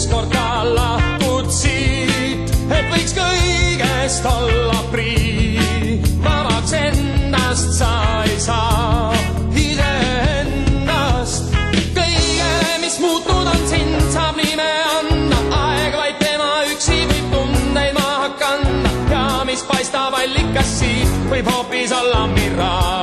ükskord ka lahkud siit, et võiks kõigest olla prii. Vabaks endast sa ei saa, iseennast. Kõige, mis muutnud on, sind saab nime anda. Aeg vaid tema üksi võib tundeid maha kanda ja mis paistab allikas siit, võib hoopis olla miraal.